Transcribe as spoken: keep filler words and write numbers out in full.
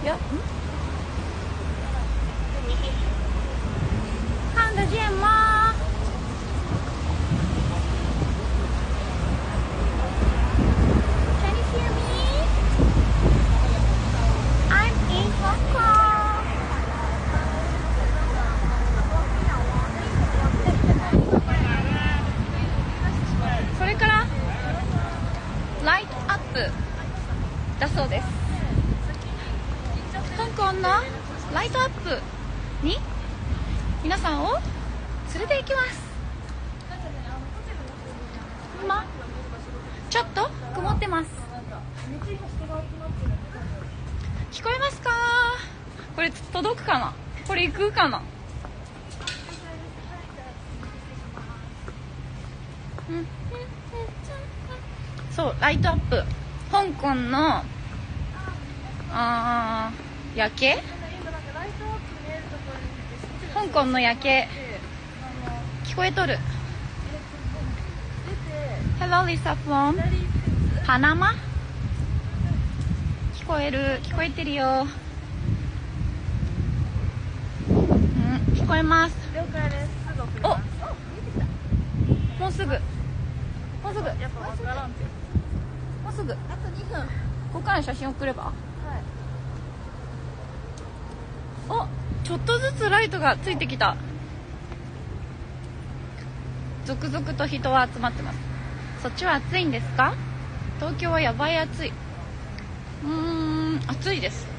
いや、ん看得见吗？Can you hear me? I'm in Hong Kong. それからライトアップだそうです。香港のライトアップに皆さんを連れて行きます。今ちょっと曇ってます。聞こえますか？これ届くかな？これ行くかな？そう、ライトアップ、香港のあー夜景、香港の夜景聞こえとる。 Hello Lisa from パナマ。聞こえる、聞こえてるよ。うん、聞こえます。 了解です。すぐ送ります。 お、もうすぐ、もうすぐ、 やっぱわからんって。 もうすぐ、あとにふん。ここから写真送れば。 はい。 お、ちょっとずつライトがついてきた。続々と人は集まってます。そっちは暑いんですか？東京はやばい暑い。うーん、暑いです。